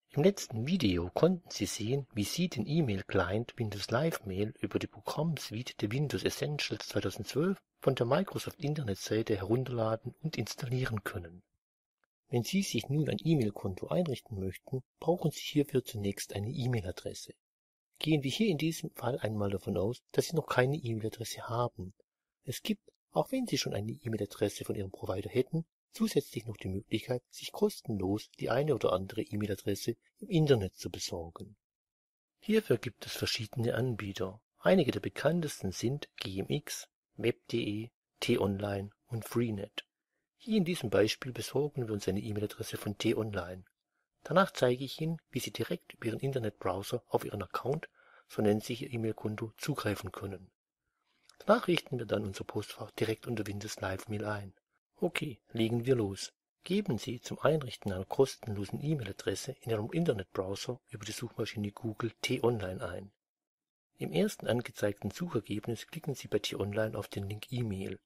Im letzten Video konnten Sie sehen, wie Sie den E-Mail-Client Windows Live Mail über die Programmsuite der Windows Essentials 2012 von der Microsoft-Internetseite herunterladen und installieren können. Wenn Sie sich nun ein E-Mail-Konto einrichten möchten, brauchen Sie hierfür zunächst eine E-Mail-Adresse. Gehen wir hier in diesem Fall einmal davon aus, dass Sie noch keine E-Mail-Adresse haben. Es gibt, auch wenn Sie schon eine E-Mail-Adresse von Ihrem Provider hätten, zusätzlich noch die Möglichkeit, sich kostenlos die eine oder andere E-Mail-Adresse im Internet zu besorgen. Hierfür gibt es verschiedene Anbieter. Einige der bekanntesten sind GMX, Web.de, T-Online und Freenet. Hier in diesem Beispiel besorgen wir uns eine E-Mail-Adresse von T-Online. Danach zeige ich Ihnen, wie Sie direkt über Ihren Internetbrowser auf Ihren Account, so nennt sich Ihr E-Mail-Konto, zugreifen können. Danach richten wir dann unser Postfach direkt unter Windows Live Mail ein. Okay, legen wir los. Geben Sie zum Einrichten einer kostenlosen E-Mail-Adresse in Ihrem Internetbrowser über die Suchmaschine Google T-Online ein. Im ersten angezeigten Suchergebnis klicken Sie bei T-Online auf den Link E-Mail.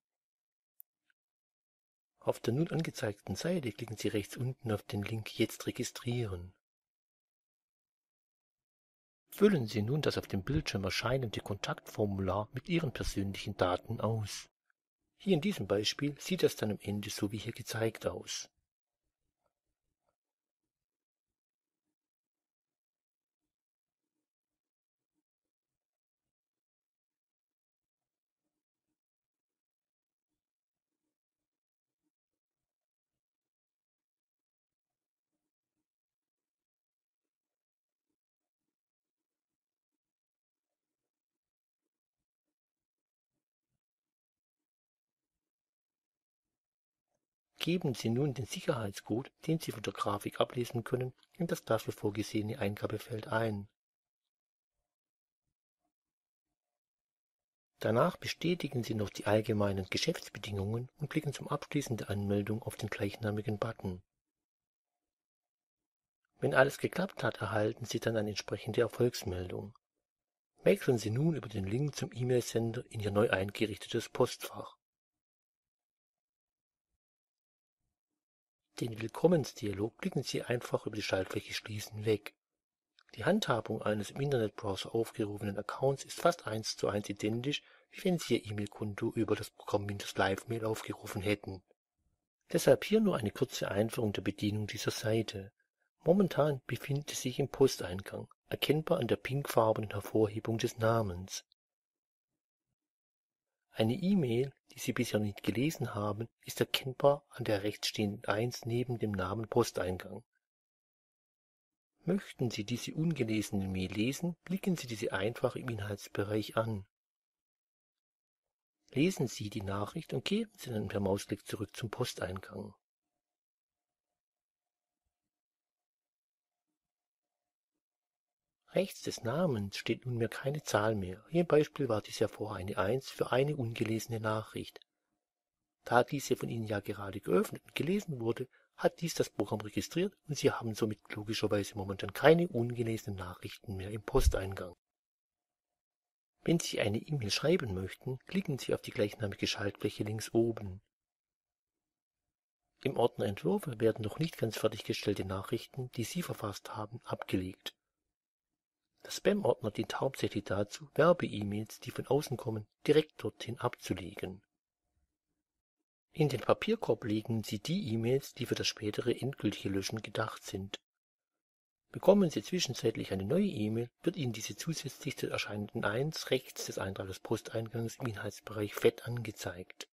Auf der nun angezeigten Seite klicken Sie rechts unten auf den Link Jetzt registrieren. Füllen Sie nun das auf dem Bildschirm erscheinende Kontaktformular mit Ihren persönlichen Daten aus. Hier in diesem Beispiel sieht es dann am Ende so wie hier gezeigt aus. Geben Sie nun den Sicherheitscode, den Sie von der Grafik ablesen können, in das dafür vorgesehene Eingabefeld ein. Danach bestätigen Sie noch die allgemeinen Geschäftsbedingungen und klicken zum Abschließen der Anmeldung auf den gleichnamigen Button. Wenn alles geklappt hat, erhalten Sie dann eine entsprechende Erfolgsmeldung. Wechseln Sie nun über den Link zum E-Mail-Sender in Ihr neu eingerichtetes Postfach. Den Willkommensdialog klicken Sie einfach über die Schaltfläche Schließen weg. Die Handhabung eines im Internetbrowser aufgerufenen Accounts ist fast 1:1 identisch, wie wenn Sie Ihr E-Mail-Konto über das Programm Windows Live Mail aufgerufen hätten. Deshalb hier nur eine kurze Einführung der Bedienung dieser Seite. Momentan befindet sie sich im Posteingang, erkennbar an der pinkfarbenen Hervorhebung des Namens. Eine E-Mail, die Sie bisher nicht gelesen haben, ist erkennbar an der rechts stehenden 1 neben dem Namen Posteingang. Möchten Sie diese ungelesene Mail lesen, klicken Sie diese einfach im Inhaltsbereich an. Lesen Sie die Nachricht und geben Sie dann per Mausklick zurück zum Posteingang. Rechts des Namens steht nunmehr keine Zahl mehr. Hier im Beispiel war dies ja vorher eine 1 für eine ungelesene Nachricht. Da diese von Ihnen ja gerade geöffnet und gelesen wurde, hat dies das Programm registriert und Sie haben somit logischerweise momentan keine ungelesenen Nachrichten mehr im Posteingang. Wenn Sie eine E-Mail schreiben möchten, klicken Sie auf die gleichnamige Schaltfläche links oben. Im Ordner Entwürfe werden noch nicht ganz fertiggestellte Nachrichten, die Sie verfasst haben, abgelegt. Der Spam-Ordner dient hauptsächlich dazu, Werbe-E-Mails, die von außen kommen, direkt dorthin abzulegen. In den Papierkorb legen Sie die E-Mails, die für das spätere endgültige Löschen gedacht sind. Bekommen Sie zwischenzeitlich eine neue E-Mail, wird Ihnen diese zusätzlich zur erscheinenden 1 rechts des Eintrages Posteingangs im Inhaltsbereich fett angezeigt.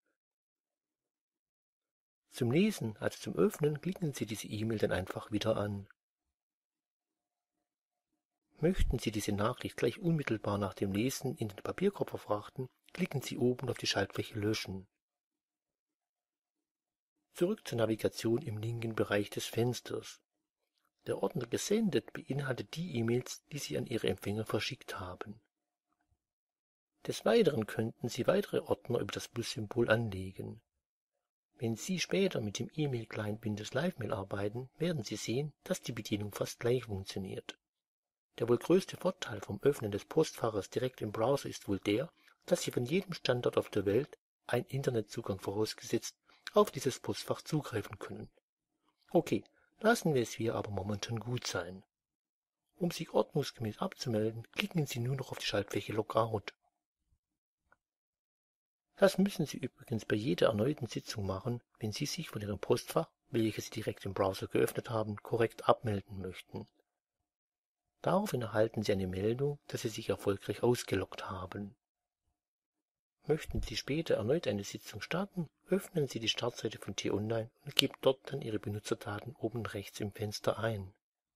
Zum Lesen, also zum Öffnen, klicken Sie diese E-Mail dann einfach wieder an. Möchten Sie diese Nachricht gleich unmittelbar nach dem Lesen in den Papierkorb verfrachten, klicken Sie oben auf die Schaltfläche Löschen. Zurück zur Navigation im linken Bereich des Fensters. Der Ordner Gesendet beinhaltet die E-Mails, die Sie an Ihre Empfänger verschickt haben. Des Weiteren könnten Sie weitere Ordner über das Plus-Symbol anlegen. Wenn Sie später mit dem E-Mail-Client Windows Live Mail arbeiten, werden Sie sehen, dass die Bedienung fast gleich funktioniert. Der wohl größte Vorteil vom Öffnen des Postfaches direkt im Browser ist wohl der, dass Sie von jedem Standort auf der Welt, ein Internetzugang vorausgesetzt, auf dieses Postfach zugreifen können. Okay, lassen wir es hier aber momentan gut sein. Um sich ordnungsgemäß abzumelden, klicken Sie nun noch auf die Schaltfläche Logout. Das müssen Sie übrigens bei jeder erneuten Sitzung machen, wenn Sie sich von Ihrem Postfach, welches Sie direkt im Browser geöffnet haben, korrekt abmelden möchten. Daraufhin erhalten Sie eine Meldung, dass Sie sich erfolgreich ausgeloggt haben. Möchten Sie später erneut eine Sitzung starten, öffnen Sie die Startseite von T-Online und geben dort dann Ihre Benutzerdaten oben rechts im Fenster ein.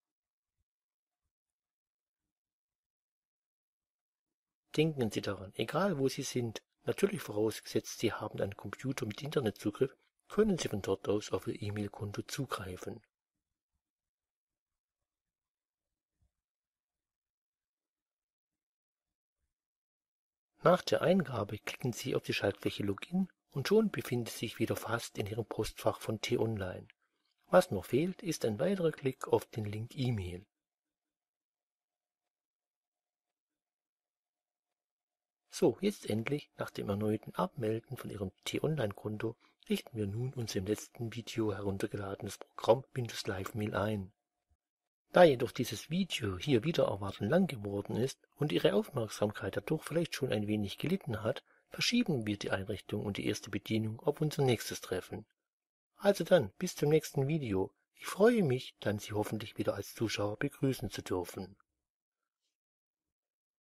Denken Sie daran, egal wo Sie sind, natürlich vorausgesetzt Sie haben einen Computer mit Internetzugriff, können Sie von dort aus auf Ihr E-Mail-Konto zugreifen. Nach der Eingabe klicken Sie auf die Schaltfläche Login und schon befindet sich wieder fast in Ihrem Postfach von T-Online. Was noch fehlt, ist ein weiterer Klick auf den Link E-Mail. So, jetzt endlich, nach dem erneuten Abmelden von Ihrem T-Online-Konto, richten wir nun unser im letzten Video heruntergeladenes Programm Windows Live Mail ein. Da jedoch dieses Video hier wieder erwarten lang geworden ist und Ihre Aufmerksamkeit dadurch vielleicht schon ein wenig gelitten hat, verschieben wir die Einrichtung und die erste Bedienung auf unser nächstes Treffen. Also dann, bis zum nächsten Video. Ich freue mich, dann Sie hoffentlich wieder als Zuschauer begrüßen zu dürfen.